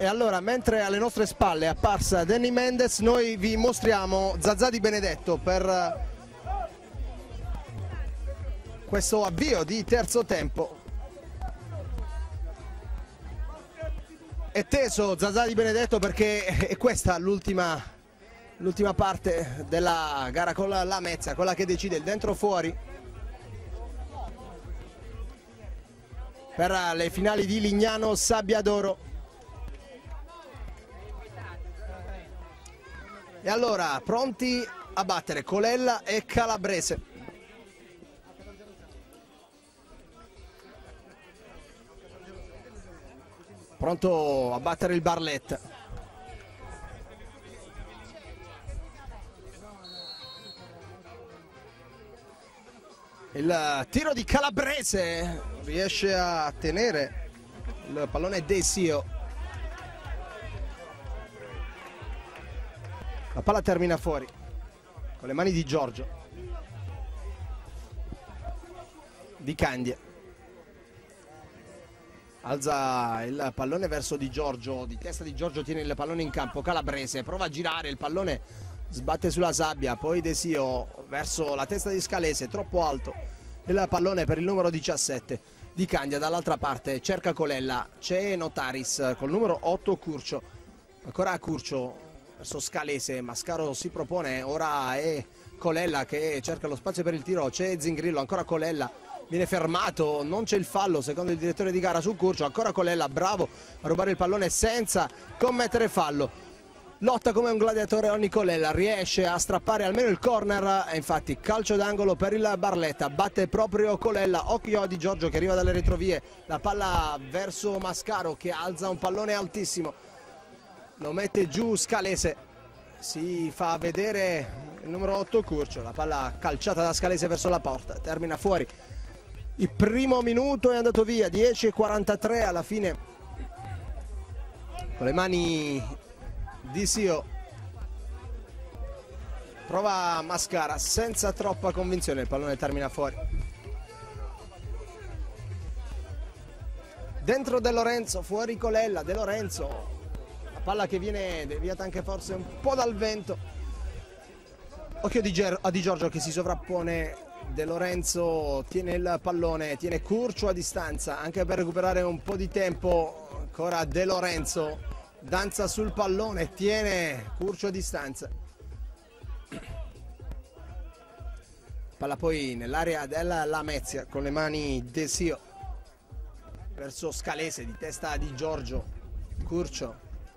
E allora, mentre alle nostre spalle è apparsa Danny Mendes, noi vi mostriamo Zazà Di Benedetto per questo avvio di terzo tempo. È teso Zazà Di Benedetto perché è questa l'ultima parte della gara con la Lamezia, quella che decide il dentro fuori per le finali di Lignano Sabbiadoro. E allora, pronti a battere Colella e Calabrese. Pronto a battere il Barletta. Il tiro di Calabrese riesce a tenere il pallone Desio. La palla termina fuori con le mani di Giorgio. Di Candia. Alza il pallone verso Di Giorgio, di testa Di Giorgio tiene il pallone in campo, Calabrese prova a girare, il pallone sbatte sulla sabbia, poi Desio verso la testa di Scalese, troppo alto il pallone per il numero 17 Di Candia. Dall'altra parte cerca Colella, c'è Notaris col numero 8 Curcio, ancora Curcio verso Scalese, Mascaro si propone, ora è Colella che cerca lo spazio per il tiro, c'è Zingrillo, ancora Colella, viene fermato, non c'è il fallo secondo il direttore di gara su Curcio, ancora Colella, bravo a rubare il pallone senza commettere fallo, lotta come un gladiatore ogni Colella, riesce a strappare almeno il corner e infatti calcio d'angolo per il Barletta, batte proprio Colella, occhio a Di Giorgio che arriva dalle retrovie, la palla verso Mascaro che alza un pallone altissimo, lo mette giù Scalese, si fa vedere il numero 8 Curcio, la palla calciata da Scalese verso la porta, termina fuori. Il primo minuto è andato via, 10:43 alla fine, con le mani di Sio, prova Mascara senza troppa convinzione, il pallone termina fuori. Dentro De Lorenzo, fuori Colella, De Lorenzo, la palla che viene deviata anche forse un po' dal vento, occhio a Di Giorgio che si sovrappone, De Lorenzo tiene il pallone, tiene Curcio a distanza anche per recuperare un po' di tempo, ancora De Lorenzo danza sul pallone, tiene Curcio a distanza, palla poi nell'area della Lamezia con le mani Desio verso Scalese, di testa di Giorgio, Curcio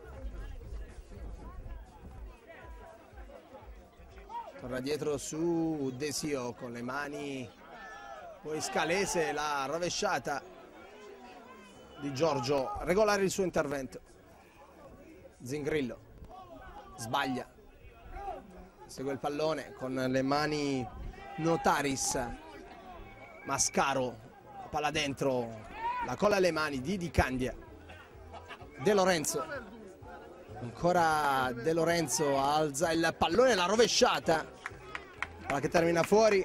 torna dietro su Desio con le mani, poi Scalese, la rovesciata di Giorgio, regolare il suo intervento. Zingrillo sbaglia, segue il pallone con le mani Notaris, Mascaro, la palla dentro, la colla alle mani di Candia, De Lorenzo, ancora De Lorenzo alza il pallone, la rovesciata, palla che termina fuori.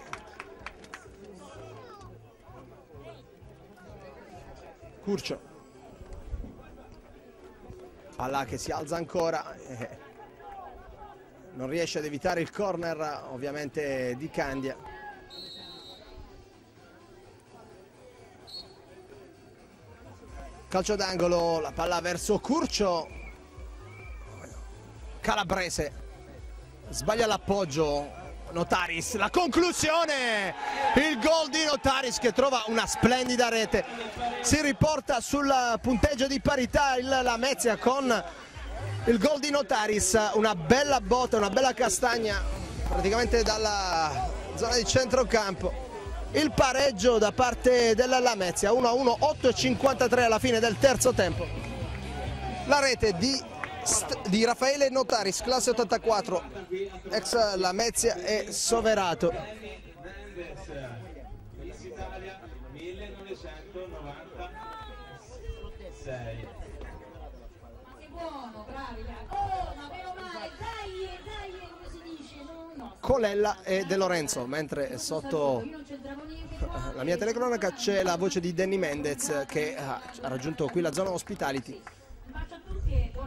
Curcio, palla che si alza ancora, non riesce ad evitare il corner ovviamente di Candia. Calcio d'angolo, la palla verso Curcio, Calabrese sbaglia l'appoggio, Notaris, la conclusione, il gol di Notaris che trova una splendida rete, si riporta sul punteggio di parità il Lamezia con il gol di Notaris, una bella botta, una bella castagna praticamente dalla zona di centrocampo, il pareggio da parte della Lamezia 1-1, 8:53 alla fine del terzo tempo, la rete di Raffaele Notaris, classe 84, ex Lamezia e Soverato. Colella e De Lorenzo, mentre sotto la mia telecronaca c'è la voce di Danny Mendez che ha raggiunto qui la zona hospitality.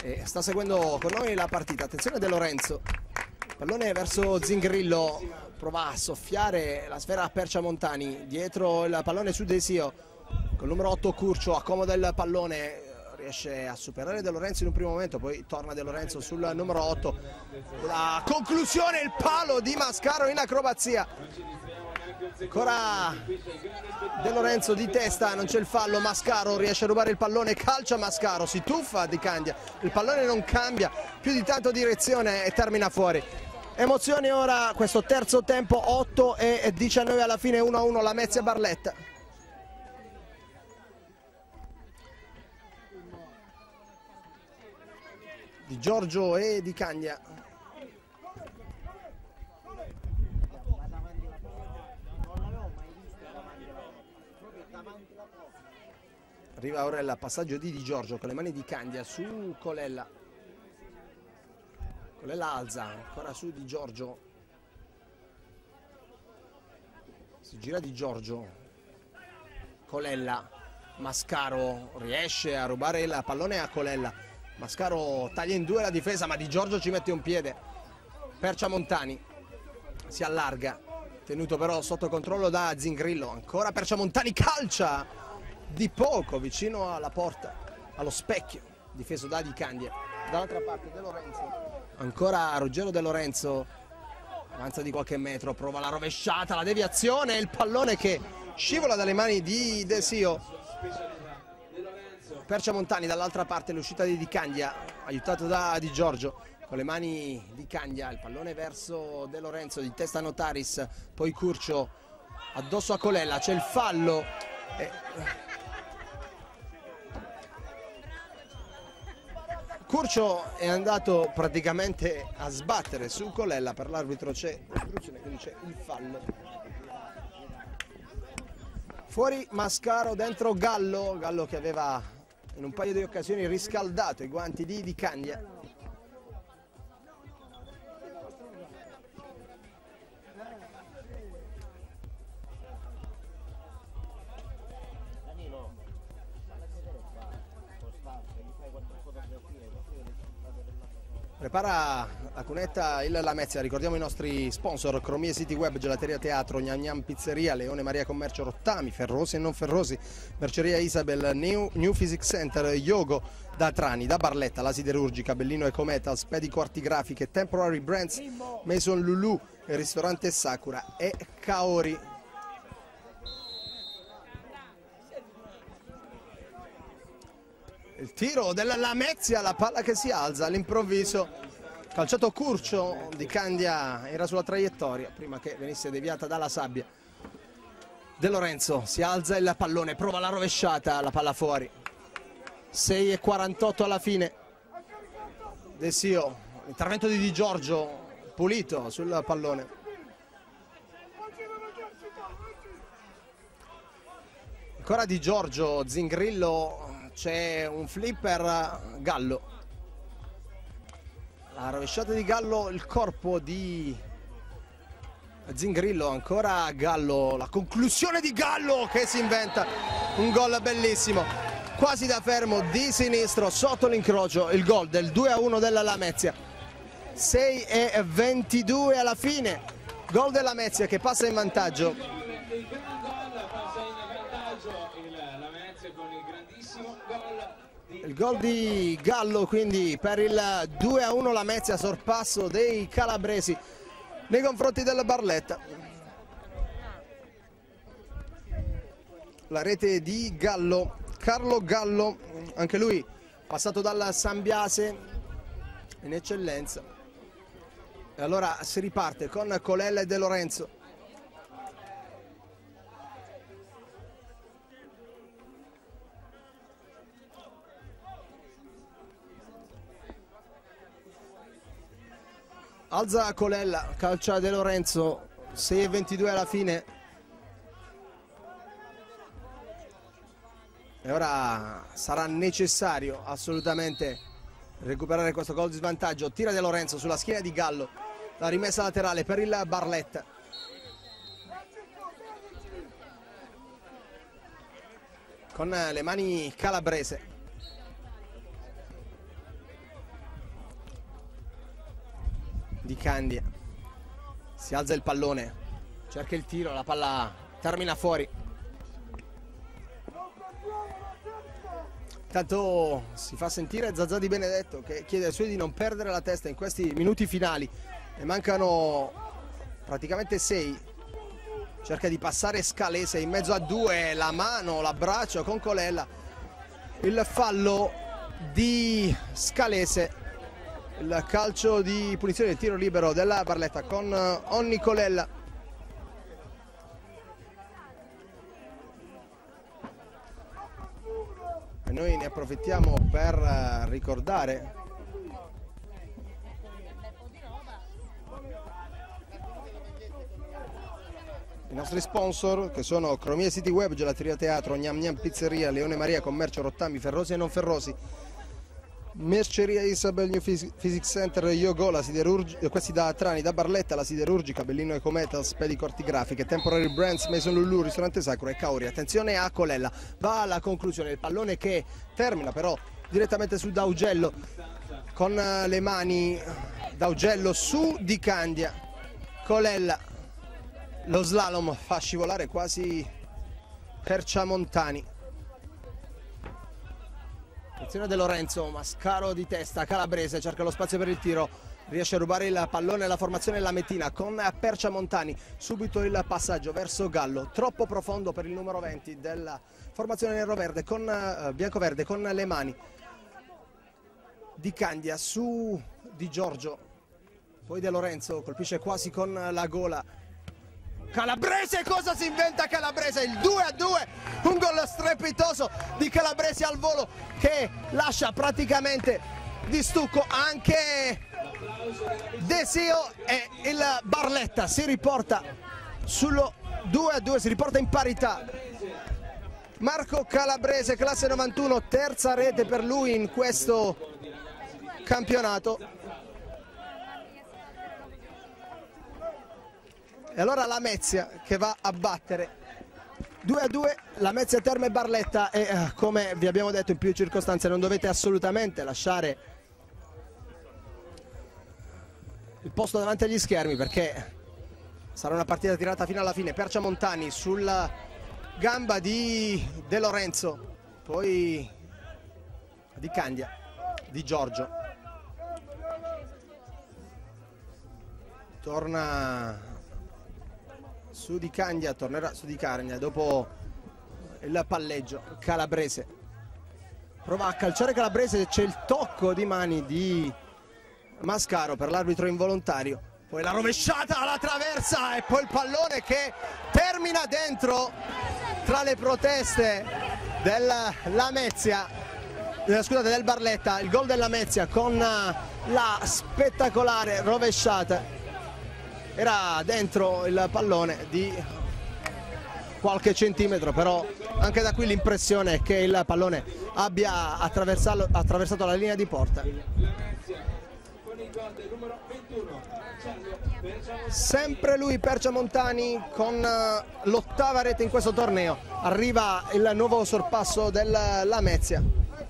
e sta seguendo con noi la partita. Attenzione De Lorenzo, pallone verso Zingrillo, prova a soffiare la sfera a Perciamontani, dietro il pallone su Desio, col numero 8 Curcio accomoda il pallone, riesce a superare De Lorenzo in un primo momento, poi torna De Lorenzo sul numero 8, la conclusione, il palo di Mascaro in acrobazia. Ancora De Lorenzo di testa, non c'è il fallo, Mascaro riesce a rubare il pallone, calcia Mascaro, si tuffa Di Candia, il pallone non cambia più di tanto direzione e termina fuori. Emozioni ora, questo terzo tempo, 8:19 alla fine, 1-1 Lamezia Barletta. Di Giorgio e Di Candia. Arriva ora il passaggio di Giorgio con le mani di Candia su Colella. Colella alza, ancora su Di Giorgio. Si gira Di Giorgio. Colella. Mascaro riesce a rubare il pallone a Colella. Mascaro taglia in due la difesa, ma Di Giorgio ci mette un piede. Perciamontani si allarga, tenuto però sotto controllo da Zingrillo. Ancora Perciamontani, calcia di poco vicino alla porta, allo specchio, difeso da Di Candia. Dall'altra parte De Lorenzo, ancora Ruggero De Lorenzo, avanza di qualche metro, prova la rovesciata, la deviazione, il pallone che scivola dalle mani di Desio. Perciamontani dall'altra parte, l'uscita di Candia, aiutato da Di Giorgio, con le mani di Candia, il pallone verso De Lorenzo, di testa Notaris, poi Curcio addosso a Colella, c'è il fallo. Curcio è andato praticamente a sbattere su Colella, per l'arbitro c'è l'istruzione, quindi c'è il fallo. Fuori Mascaro, dentro Gallo, Gallo che aveva in un paio di occasioni riscaldato i guanti di Di Candia. Prepara la cunetta il Lamezia, ricordiamo i nostri sponsor: Cromie City Web, Gelateria Teatro, Gnam Gnam Pizzeria, Leone Maria Commercio Rottami, Ferrosi e non Ferrosi, Merceria Isabel, New Physics Center, Yogo da Trani, da Barletta, La Siderurgica, Bellino Eco Metals, Pedico Artigrafiche, Temporary Brands, Maison Lulu, il ristorante Sakura e Kaori. Il tiro della Lamezia, la palla che si alza all'improvviso, calciato Curcio, Di Candia era sulla traiettoria prima che venisse deviata dalla sabbia. De Lorenzo si alza il pallone, prova la rovesciata, la palla fuori. 6:48 alla fine. Desio, intervento di Di Giorgio, pulito sul pallone. Ancora Di Giorgio, Zingrillo. C'è un flipper, Gallo, la rovesciata di Gallo, il corpo di Zingrillo, ancora Gallo, la conclusione di Gallo che si inventa un gol bellissimo, quasi da fermo di sinistro sotto l'incrocio, il gol del 2-1 della Lamezia. 6:22 alla fine, gol della Lamezia che passa in vantaggio. Il gol di Gallo quindi per il 2-1 Lamezia, sorpasso dei calabresi nei confronti della Barletta. La rete di Gallo, Carlo Gallo, anche lui passato dal Sambiase in eccellenza. E allora si riparte con Colella e De Lorenzo. Alza Colella, calcia De Lorenzo, 6:22 alla fine. E ora sarà necessario assolutamente recuperare questo gol di svantaggio. Tira De Lorenzo sulla schiena di Gallo, la rimessa laterale per il Barletta. Con le mani calabrese. Candia. Si alza il pallone, cerca il tiro, la palla termina fuori. Intanto si fa sentire Zazà Di Benedetto che chiede ai suoi di non perdere la testa in questi minuti finali. Ne mancano praticamente 6. Cerca di passare Scalese in mezzo a 2, la mano, l'abbraccio con Colella. Il fallo di Scalese, il calcio di punizione del tiro libero della Barletta con Onni Colella. E noi ne approfittiamo per ricordare i nostri sponsor, che sono Chromie City Web, Gelateria Teatro, Gnam Gnam Pizzeria, Leone Maria Commercio, Rottami, Ferrosi e non ferrosi, Merceria Isabel New Physics Center, Yogo, la questi da Trani, da Barletta, la siderurgica, Bellino e Cometa, Spedi Corti Grafiche, Temporary Brands, Mason Lulu, Ristorante Sacro e Cauri. Attenzione a Colella, va alla conclusione, il pallone che termina però direttamente su D'Augello, con le mani D'Augello su Di Candia. Colella, lo slalom fa scivolare quasi Perciamontani. Attenzione De Lorenzo, Mascaro di testa, Calabrese cerca lo spazio per il tiro, riesce a rubare il pallone alla formazione Lamettina con Perciamontani, subito il passaggio verso Gallo, troppo profondo per il numero 20 della formazione nero-verde con bianco-verde con le mani. Di Candia su Di Giorgio, poi De Lorenzo colpisce quasi con la gola. Calabrese, cosa si inventa Calabrese? Il 2-2, un gol strepitoso di Calabrese al volo che lascia praticamente di stucco anche Desio, e il Barletta si riporta sullo 2-2, si riporta in parità. Marco Calabrese, classe 91, terza rete per lui in questo campionato. E allora Lamezia che va a battere 2-2 Lamezia Terme Barletta, e come vi abbiamo detto in più circostanze non dovete assolutamente lasciare il posto davanti agli schermi, perché sarà una partita tirata fino alla fine. Perciamontani sulla gamba di De Lorenzo, poi Di Candia, Di Giorgio, torna su Di Candia, tornerà su Di Candia dopo il palleggio. Calabrese prova a calciare Calabrese, c'è il tocco di mani di Mascaro per l'arbitro involontario, poi la rovesciata alla traversa e poi il pallone che termina dentro tra le proteste del Lamezia, scusate, del Barletta. Il gol del Lamezia con la spettacolare rovesciata, era dentro il pallone di qualche centimetro, però anche da qui l'impressione è che il pallone abbia attraversato la linea di porta. Sempre lui Perciamontani con l'8ª rete in questo torneo. Arriva il nuovo sorpasso del Lamezia.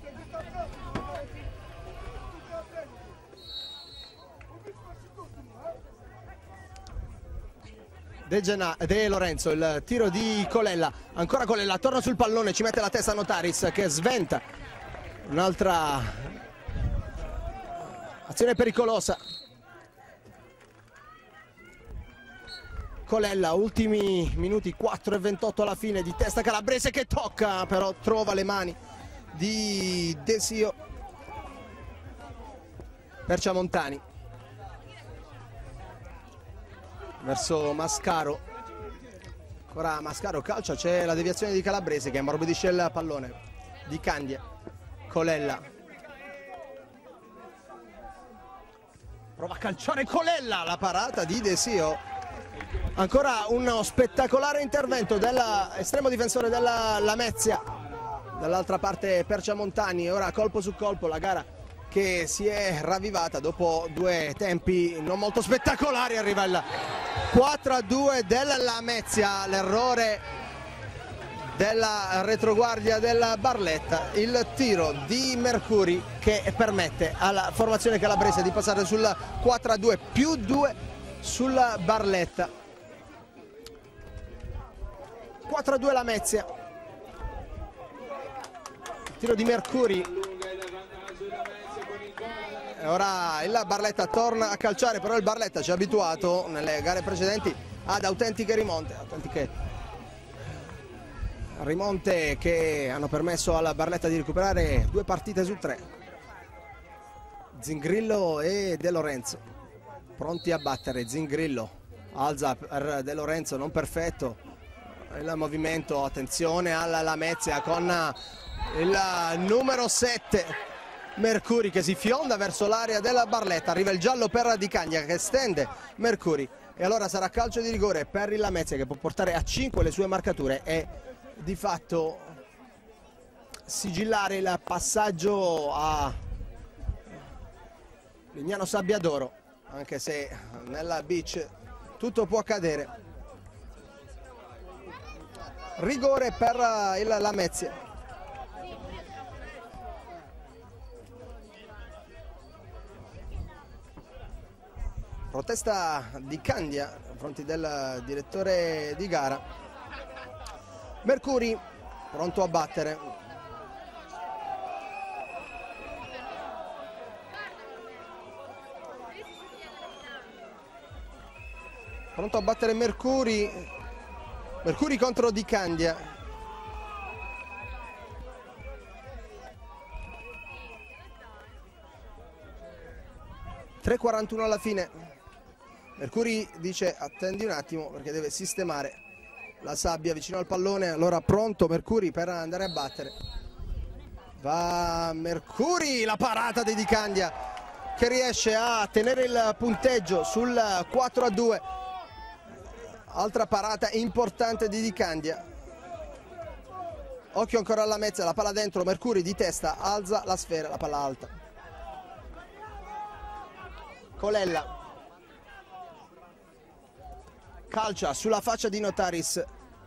De Lorenzo, il tiro di Colella, ancora Colella, torna sul pallone, ci mette la testa Notaris che sventa, un'altra azione pericolosa. Colella, ultimi minuti, 4:28 alla fine, di testa Calabrese che tocca, però trova le mani di Desio. Perciamontani verso Mascaro, ancora Mascaro calcia, c'è la deviazione di Calabrese che ammorbidisce il pallone. Di Candia, Colella, prova a calciare Colella, la parata di Desio. Ancora uno spettacolare intervento dell'estremo difensore della Lamezia, dall'altra parte Perciamontani, ora colpo su colpo, la gara che si è ravvivata dopo due tempi non molto spettacolari. Arriva il 4-2 della Lamezia, l'errore della retroguardia del Barletta, il tiro di Mercuri che permette alla formazione calabrese di passare sul 4-2, più 2 sul Barletta. 4-2 Lamezia, il tiro di Mercuri. Ora il Barletta torna a calciare, però il Barletta ci ha abituato nelle gare precedenti ad autentiche rimonte che hanno permesso alla Barletta di recuperare 2 partite su 3. Zingrillo e De Lorenzo pronti a battere. Zingrillo alza per De Lorenzo, non perfetto il movimento, attenzione alla Lamezia con il numero 7 Mercuri che si fionda verso l'area della Barletta. Arriva il giallo per Di Candia che stende Mercuri e allora sarà calcio di rigore per il Lamezia che può portare a 5 le sue marcature e di fatto sigillare il passaggio a Lignano Sabbiadoro, anche se nella beach tutto può accadere. Rigore per il Lamezia. Protesta di Candia nei confronti del direttore di gara. Mercuri pronto a battere. Pronto a battere Mercuri. Mercuri contro Di Candia. (3:41 alla fine). Mercuri dice attendi un attimo perché deve sistemare la sabbia vicino al pallone. Allora pronto Mercuri per andare a battere. Va Mercuri, la parata di Di Candia che riesce a tenere il punteggio sul 4-2. Altra parata importante di Di Candia. Occhio ancora alla Lamezia, la palla dentro, Mercuri di testa alza la sfera, la palla alta. Colella calcia sulla faccia di Notaris.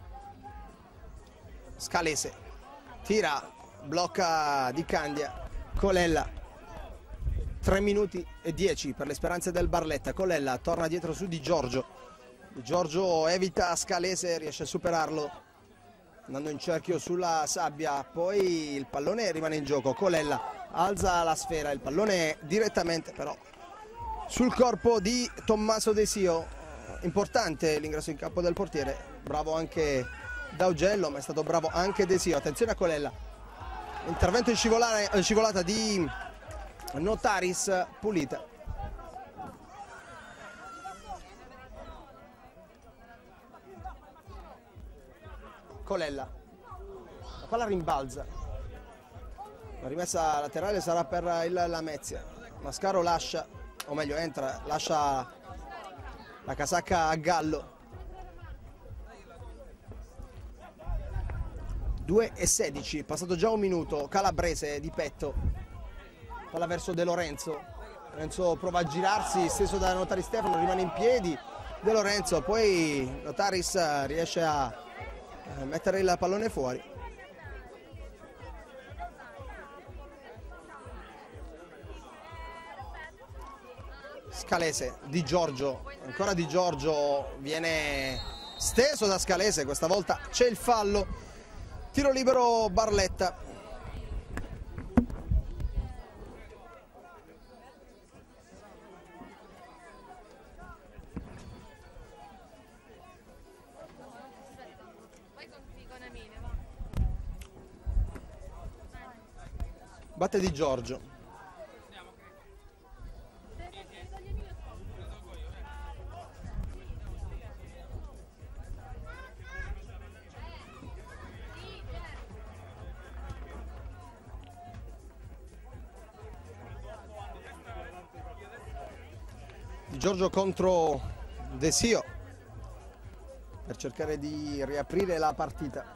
Scalese tira, blocca Di Candia. Colella, 3 minuti e 10 per le speranze del Barletta. Colella torna dietro su Di Giorgio. Di Giorgio evita Scalese, riesce a superarlo andando in cerchio sulla sabbia, poi il pallone rimane in gioco. Colella alza la sfera, il pallone direttamente però sul corpo di Tommaso Desio. Importante l'ingresso in campo del portiere, bravo anche D'Augello, ma è stato bravo anche Desio. Attenzione a Colella, intervento in scivolata di Notaris, pulita. Colella, la palla rimbalza, la rimessa laterale sarà per il Lamezia. Mascaro lascia, o meglio entra, lascia la casacca a Gallo. 2:16, passato già un minuto. Calabrese di petto, palla verso De Lorenzo. Lorenzo prova a girarsi, steso da Notaris Stefano, rimane in piedi De Lorenzo, poi Notaris riesce a mettere il pallone fuori. Scalese, Di Giorgio, ancora Di Giorgio, viene steso da Scalese, questa volta c'è il fallo. Tiro libero Barletta. Batte Di Giorgio. Di Giorgio contro Desio per cercare di riaprire la partita.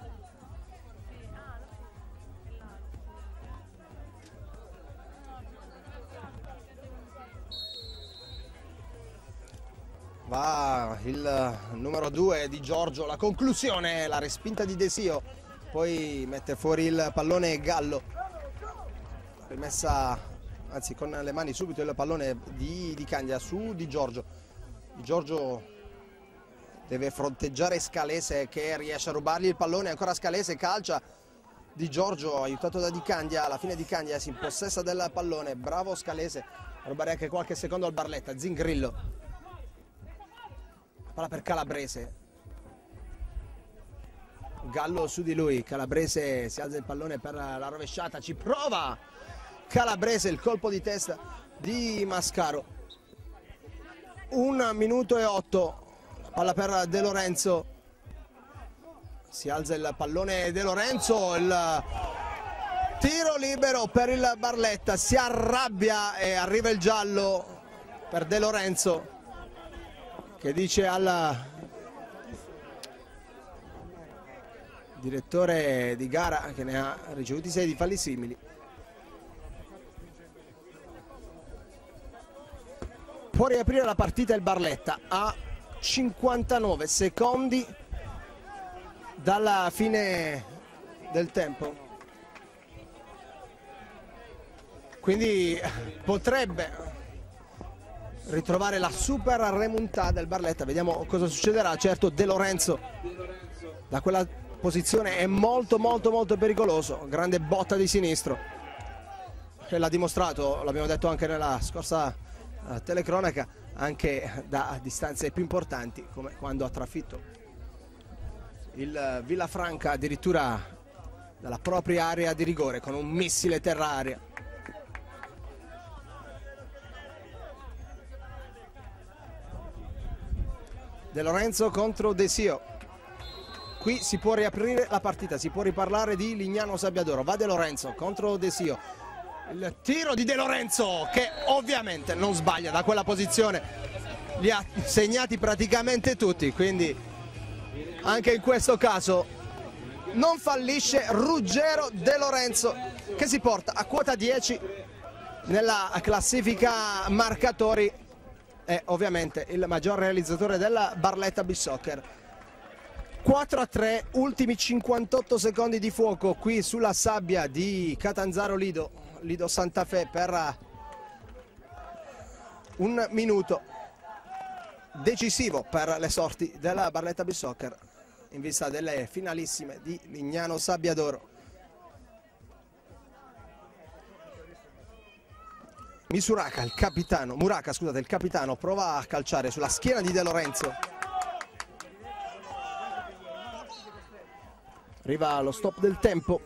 Va il numero 2 Di Giorgio, la conclusione, la respinta di Desio poi mette fuori il pallone Gallo, rimessa, anzi con le mani subito il pallone di Candia su Di Giorgio. Di Giorgio deve fronteggiare Scalese che riesce a rubargli il pallone, ancora Scalese calcia. Di Giorgio aiutato da Di Candia, alla fine Di Candia si impossessa del pallone, bravo Scalese a rubare anche qualche secondo al Barletta. Zingrillo, palla per Calabrese, Gallo su di lui, Calabrese si alza il pallone per la rovesciata, ci prova Calabrese, il colpo di testa di Mascaro. 1 minuto e 8, palla per De Lorenzo, si alza il pallone De Lorenzo, il tiro libero per il Barletta, si arrabbia e arriva il giallo per De Lorenzo che dice al direttore di gara, che ne ha ricevuti 6 di falli simili: può riaprire la partita il Barletta a 59 secondi dalla fine del tempo, quindi potrebbe ritrovare la super remontata del Barletta. Vediamo cosa succederà. Certo, De Lorenzo da quella posizione è molto pericoloso, grande botta di sinistro e l'ha dimostrato, l'abbiamo detto anche nella scorsa telecronaca, anche da distanze più importanti, come quando ha trafitto il Villafranca addirittura dalla propria area di rigore con un missile terra-aria. De Lorenzo contro Desio. Qui si può riaprire la partita, si può riparlare di Lignano Sabbiadoro. Va De Lorenzo contro Desio. Il tiro di De Lorenzo che ovviamente non sbaglia da quella posizione. Li ha segnati praticamente tutti, quindi anche in questo caso non fallisce Ruggero De Lorenzo, che si porta a quota 10 nella classifica marcatori. È ovviamente il maggior realizzatore della Barletta Beach Soccer. 4-3, ultimi 58 secondi di fuoco qui sulla sabbia di Catanzaro Lido Santa Fe per un minuto decisivo per le sorti della Barletta Beach Soccer in vista delle finalissime di Lignano Sabbiadoro. Muraka, il capitano, prova a calciare sulla schiena di De Lorenzo. Arriva lo stop del tempo.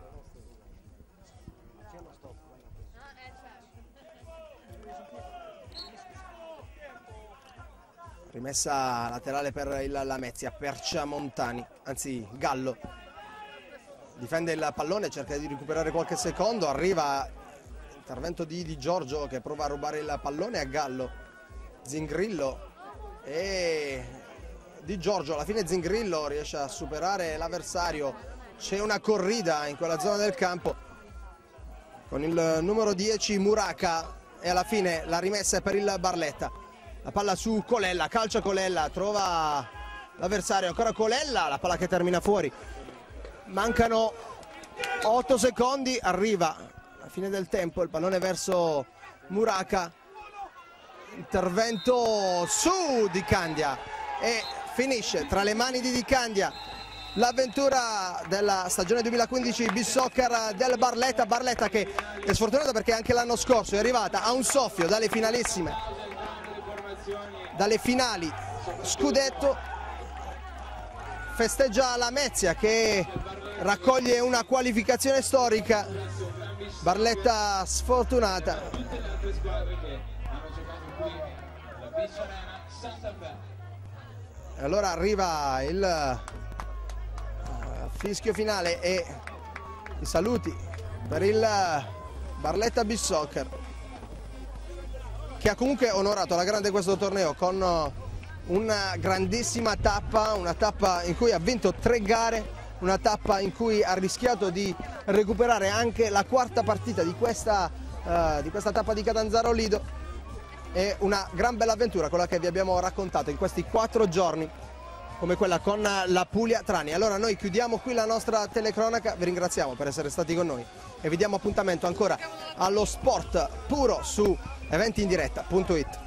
Rimessa laterale per il Lamezia, Perciamontani, anzi Gallo. Difende il pallone, cerca di recuperare qualche secondo, arriva intervento di Di Giorgio che prova a rubare il pallone a Gallo. Zingrillo e Di Giorgio, alla fine Zingrillo riesce a superare l'avversario. C'è una corrida in quella zona del campo con il numero 10 Muraka e alla fine la rimessa è per il Barletta. La palla su Colella, calcia Colella, trova l'avversario, ancora Colella, la palla che termina fuori. Mancano 8 secondi, arriva alla fine del tempo, il pallone verso Muraka, intervento su Di Candia e finisce tra le mani di Di Candia l'avventura della stagione 2015 Beach Soccer del Barletta che è sfortunata perché anche l'anno scorso è arrivata a un soffio dalle finalissime, dalle finali scudetto. Festeggia la Lamezia che raccoglie una qualificazione storica. Barletta sfortunata. Allora arriva il fischio finale e i saluti per il Barletta Beach Soccer, che ha comunque onorato alla grande questo torneo con una grandissima tappa, una tappa in cui ha vinto 3 gare, una tappa in cui ha rischiato di recuperare anche la quarta partita di questa tappa di Catanzaro Lido. È una gran bella avventura quella che vi abbiamo raccontato in questi 4 giorni come quella con la Puglia Trani. Allora noi chiudiamo qui la nostra telecronaca, vi ringraziamo per essere stati con noi e vi diamo appuntamento ancora allo sport puro su eventindiretta.it.